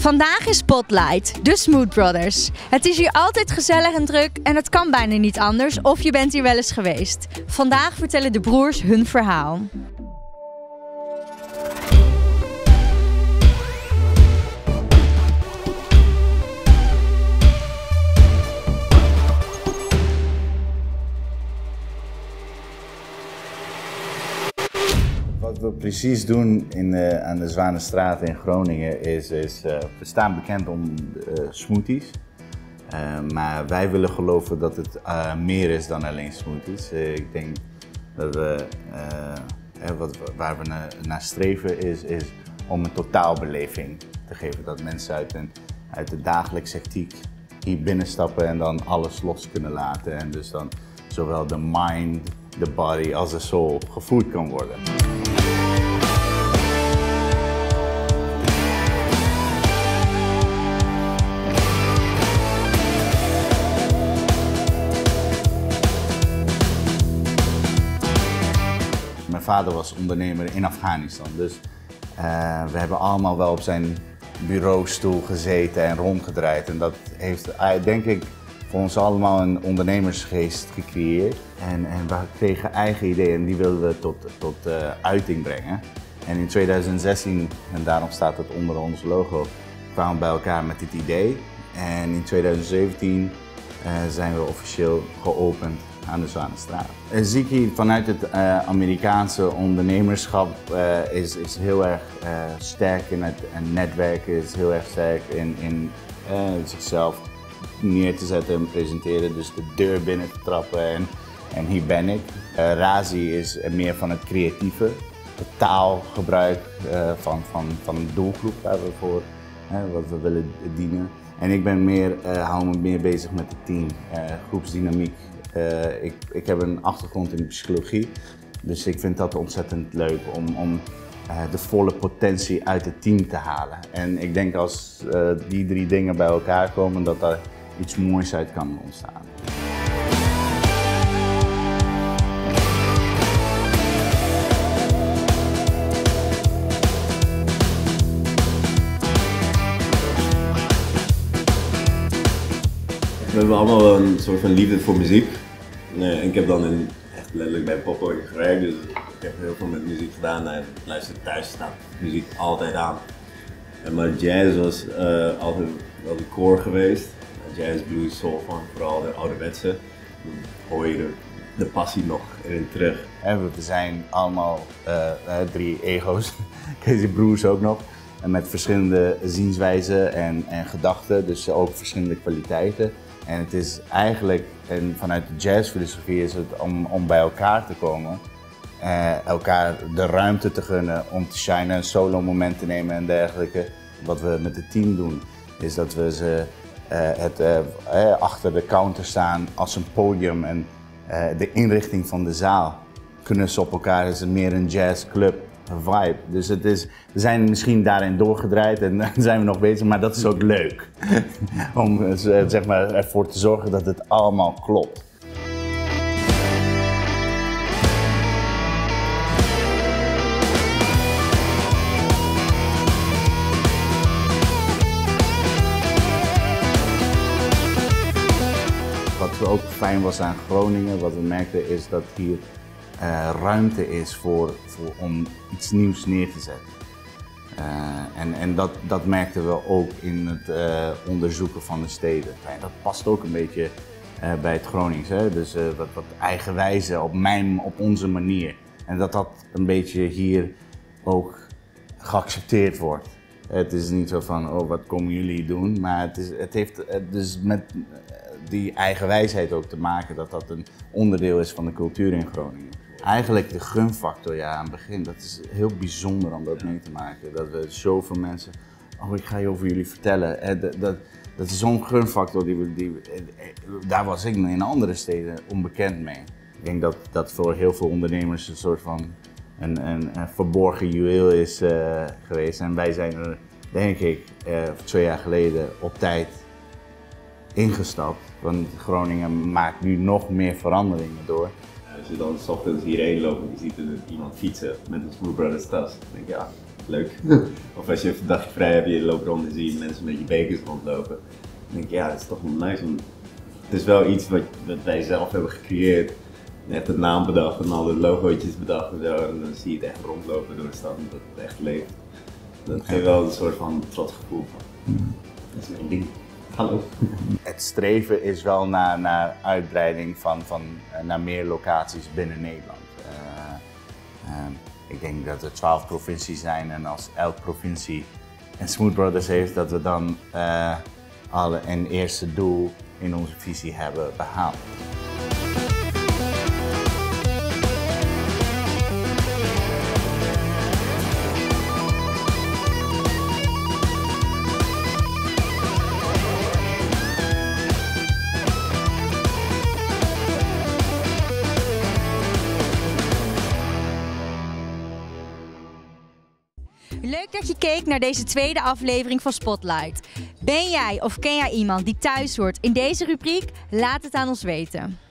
Vandaag is Spotlight, de Smooth Brothers. Het is hier altijd gezellig en druk en het kan bijna niet anders of je bent hier wel eens geweest. Vandaag vertellen de broers hun verhaal. Wat we precies doen aan de Zwanenstraat in Groningen is we staan bekend om smoothies. Maar wij willen geloven dat het meer is dan alleen smoothies. Ik denk dat waar we naar streven is om een totaalbeleving te geven. Dat mensen uit de dagelijkse hectiek hier binnenstappen en dan alles los kunnen laten. En dus dan zowel de mind, de body als de soul gevoed kan worden. Mijn vader was ondernemer in Afghanistan, dus we hebben allemaal wel op zijn bureaustoel gezeten en rondgedraaid. En dat heeft, denk ik, voor ons allemaal een ondernemersgeest gecreëerd. En we kregen eigen ideeën en die wilden we tot uiting brengen. En in 2016, en daarom staat het onder ons logo, kwamen we bij elkaar met dit idee. En in 2017 zijn we officieel geopend aan de Zwanenstraat. Ziki vanuit het Amerikaanse ondernemerschap is heel erg sterk in het netwerken, is heel erg sterk in zichzelf neer te zetten en presenteren, dus de deur binnen te trappen en hier ben ik. Razi is meer van het creatieve, het taalgebruik van een doelgroep waar we voor wat we willen dienen. En ik ben hou me meer bezig met het team, groepsdynamiek. Ik heb een achtergrond in de psychologie, dus ik vind dat ontzettend leuk om de volle potentie uit het team te halen. En ik denk als die drie dingen bij elkaar komen, dat daar iets moois uit kan ontstaan. We hebben allemaal wel een soort van liefde voor muziek. En ik heb dan echt letterlijk bij Popo gewerkt, dus ik heb heel veel met muziek gedaan en luister thuis staat muziek altijd aan. Maar jazz was altijd wel de core geweest. Jazz, blues, soul, funk, vooral de ouderwetse. Dan hoor je de passie nog erin terug. We zijn allemaal drie ego's, Casey broers ook nog. En met verschillende zienswijzen en gedachten, dus ook verschillende kwaliteiten. En het is eigenlijk, en vanuit de jazzfilosofie is het om bij elkaar te komen. Elkaar de ruimte te gunnen om te shinen, een solo moment te nemen en dergelijke. Wat we met het team doen, is dat we ze achter de counter staan als een podium en de inrichting van de zaal kunnen ze op elkaar. Het is meer een jazzclub vibe. Dus we zijn misschien daarin doorgedraaid en dan zijn we nog bezig, maar dat is ook leuk. Om zeg maar, ervoor te zorgen dat het allemaal klopt. Wat ook fijn was aan Groningen, wat we merkten, is dat hier ruimte is om iets nieuws neer te zetten. En dat merkten we ook in het onderzoeken van de steden. En dat past ook een beetje bij het Gronings, hè? Dus wat eigenwijze op onze manier. En dat een beetje hier ook geaccepteerd wordt. Het is niet zo van, oh, wat komen jullie doen? Maar het heeft dus met die eigenwijsheid ook te maken dat een onderdeel is van de cultuur in Groningen. Eigenlijk de gunfactor aan het begin, dat is heel bijzonder om dat mee te maken. Dat we zoveel mensen, oh, ik ga je over jullie vertellen. Dat is zo'n gunfactor, daar was ik in andere steden onbekend mee. Ik denk dat voor heel veel ondernemers een soort van een verborgen juweel is geweest. En wij zijn er, denk ik, 2 jaar geleden op tijd ingestapt. Want Groningen maakt nu nog meer veranderingen door. Als je dan 's ochtends hierheen loopt en je ziet iemand fietsen met een Smooth Brothers tas, dan denk je, ja, leuk. Of als je even een dagje vrij hebt, je loopt rond en zie je mensen met je bekers rondlopen. Dan denk je, ja, dat is toch wel nice. Het is wel iets wat wij zelf hebben gecreëerd. Echt de naam bedacht en alle logootjes bedacht en zo. En dan zie je het echt rondlopen door de stad en dat het echt leeft. Dat geeft wel een soort van trots gevoel van. Dat is mijn ding. Hallo. Het streven is wel naar uitbreiding naar meer locaties binnen Nederland. Ik denk dat er 12 provincies zijn en als elke provincie een Smooth Brothers heeft, dat we dan al een eerste doel in onze visie hebben behaald. Leuk dat je keek naar deze tweede aflevering van Spotlight. Ben jij of ken jij iemand die thuis hoort in deze rubriek? Laat het aan ons weten.